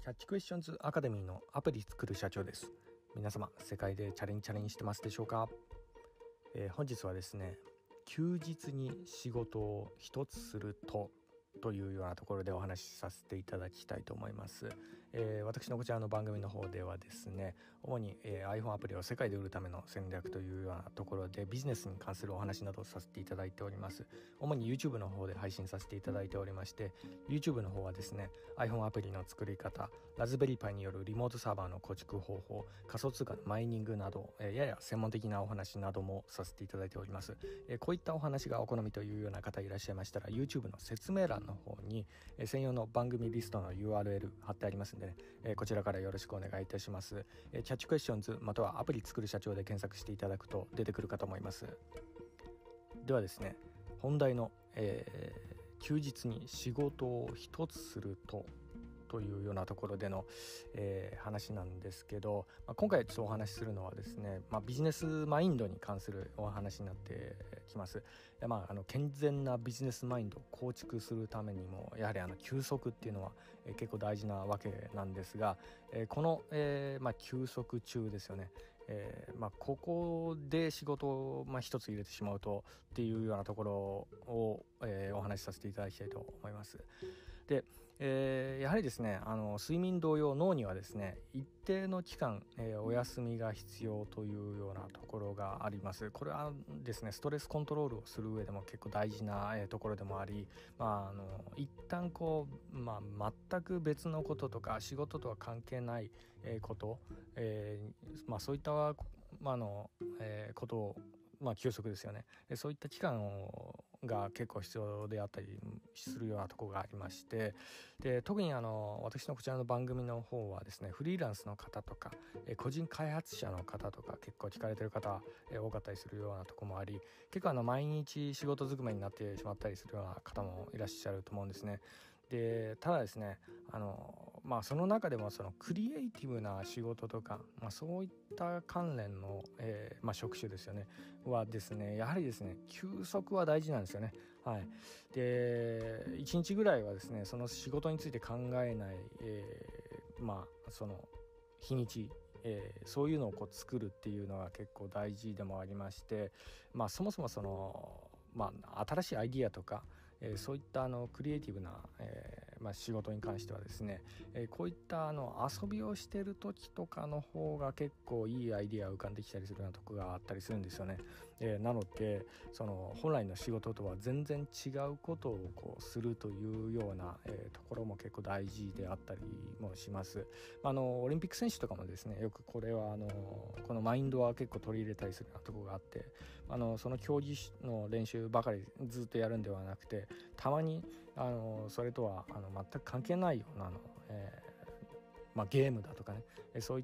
キャッチクエスチョンズアカデミーのアプリ作る社長です。皆様世界でチャレンジしてますでしょうか。本日はですね、休日に仕事を一つするというようなところでお話しさせていただきたいと思います。私のこちらの番組の方ではですね、主に、iPhone アプリを世界で売るための戦略というようなところでビジネスに関するお話などをさせていただいております。主に YouTube の方で配信させていただいておりまして、 YouTube の方はですね iPhone アプリの作り方、ラズベリーパイによるリモートサーバーの構築方法、仮想通貨のマイニングなど、やや専門的なお話などもさせていただいております。こういったお話がお好みというような方いらっしゃいましたら、 YouTube の説明欄の方に専用の番組リストの URL 貼ってありますんでね、こちらからよろしくお願いいたします。キャッチクエスチョンズまたはアプリ作る社長で検索していただくと出てくるかと思います。ではですね、本題の、休日に仕事を一つするというようなところでの、話なんですけど、今回ちょっとお話しするのはですね、ビジネスマインドに関するお話になってきます。健全なビジネスマインドを構築するためにもやはり休息っていうのは、結構大事なわけなんですが、この、休息中ですよね、ここで仕事を、一つ入れてしまうとっていうようなところを、お話しさせていただきたいと思います。で、やはりですね、睡眠同様脳にはですね一定の期間、お休みが必要というようなところがあります。これはですねストレスコントロールをする上でも結構大事な、ところでもあり、一旦全く別のこととか仕事とは関係ない、こと、そういったことを休息ですよね。そういった期間が結構必要であったりするようなところがありまして、で特に私のこちらの番組の方はですね、フリーランスの方とか個人開発者の方とか結構聞かれてる方多かったりするようなところもあり、結構毎日仕事ずくめになってしまったりするような方もいらっしゃると思うんですね。でただですね、その中でもそのクリエイティブな仕事とか、そういった関連の、職種ですよねはですね、やはりですね休息は大事なんですよね。はい。で1日ぐらいはですねその仕事について考えない、その日にち、そういうのを作るっていうのが結構大事でもありまして、そもそもその新しいアイディアとか、そういったクリエイティブな、仕事に関してはですね、こういった遊びをしている時とかの方が結構いいアイディアが浮かんできたりするようなとこがあったりするんですよね。なのでその本来の仕事とは全然違うことをするというような、ところも結構大事であったりもします。オリンピック選手とかもですねよくこれはこのマインドは結構取り入れたりするようなところがあって、その競技の練習ばかりずっとやるんではなくて、たまにそれとは全く関係ないようなゲームだとかね、そういった、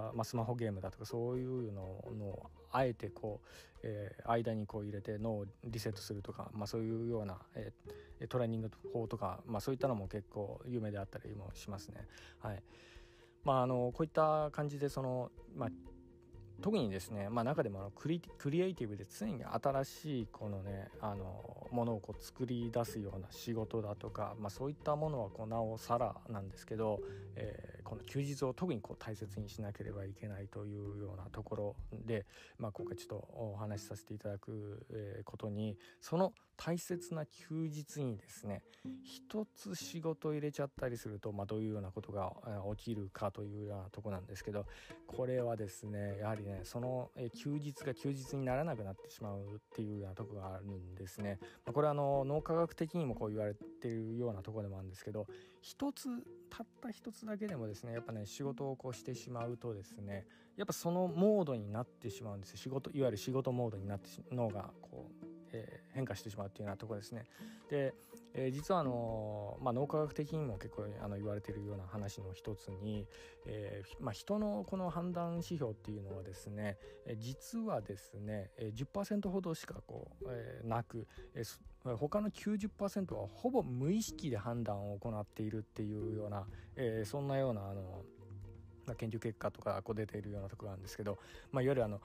スマホゲームだとかそういうのをあえて間に入れて脳をリセットするとか、そういうような、トレーニング法とか、そういったのも結構有名であったりもしますね。はい。こういった感じで特にですね、中でもクリエイティブで常に新しいこのねものを作り出すような仕事だとか、そういったものはなおさらなんですけど、この休日を特に大切にしなければいけないというようなところで、今回ちょっとお話しさせていただく、ことに、その大切な休日にですね一つ仕事を入れちゃったりすると、どういうようなことが起きるかというようなところなんですけど、これはですねやはりその休日が休日にならなくなってしまうっていうようなところがあるんですね。これは脳科学的にも言われているようなところでもあるんですけど、たった一つだけでもですねやっぱね仕事をしてしまうとですね、やっぱそのモードになってしまうんですよ。いわゆる仕事モードになって脳が変化してしまうっていうようなところですね。で、実は脳科学的にも結構言われているような話の一つに、人のこの判断指標っていうのはですね、実はですね 10% ほどしかなく、他の 90% はほぼ無意識で判断を行っているっていうような、そんなような研究結果とか出ているようなところなんですけど、いわゆる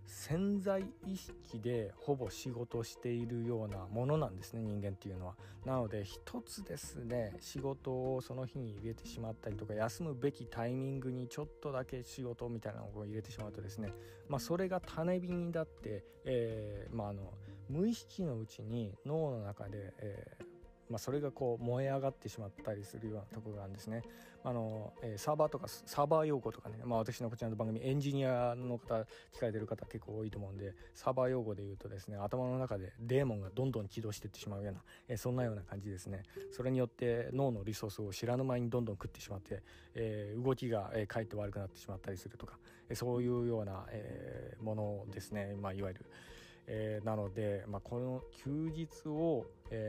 潜在意識でほぼ仕事しているようなものなんですね、人間っていうのは。なので一つですね、仕事をその日に入れてしまったりとか、休むべきタイミングにちょっとだけ仕事みたいなのを入れてしまうとですね、それが種火になって、無意識のうちに脳の中で、それがこう燃え上がってしまったりするようなところがあるんですね。サーバー用語とかね、私のこちらの番組エンジニアの方聞かれてる方結構多いと思うんで、サーバー用語で言うとですね、頭の中でデーモンがどんどん起動していってしまうような、そんなような感じですね。それによって脳のリソースを知らぬ間にどんどん食ってしまって、動きがかえって悪くなってしまったりするとか、そういうような、ものですね、いわゆる。なので、この休日を、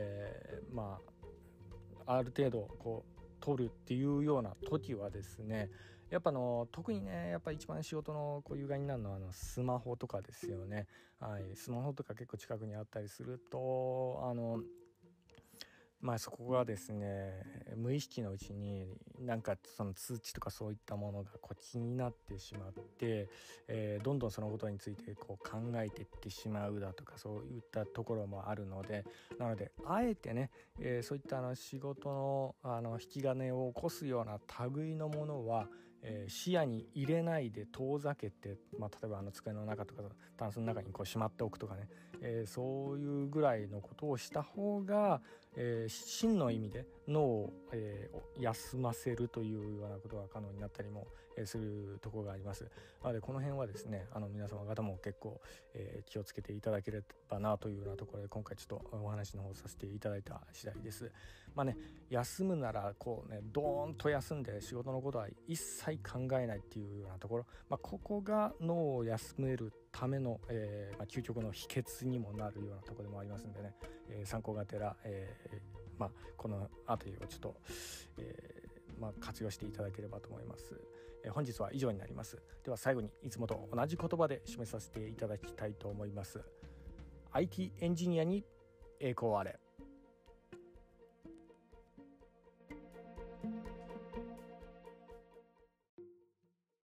ある程度こう取るっていうような時はですね、やっぱ特にね、やっぱ一番仕事の有害になるのはスマホとかですよね。はい、スマホとか結構近くにあったりするとそこがですね、無意識のうちになんかその通知とかそういったものが気になってしまって、どんどんそのことについて考えていってしまうだとか、そういったところもあるので、なのであえてね、そういった仕事の引き金を起こすような類のものは、視野に入れないで遠ざけて、例えば机の中とかタンスの中にしまっておくとかね、そういうぐらいのことをした方が、真の意味で脳を、休ませるというようなことが可能になったりも、するところがあります。なのでこの辺はですね、皆様方も結構、気をつけていただければなというようなところで、今回ちょっとお話の方させていただいた次第です。休むならドーンと休んで仕事のことは一切考えないっていうようなところ、ここが脳を休めるための、究極の秘訣にもなるようなところでもありますんでね、参考がてら、この辺りをちょっと、活用していただければと思います。本日は以上になります。では最後にいつもと同じ言葉で締めさせていただきたいと思います。IT エンジニアに栄光あれ。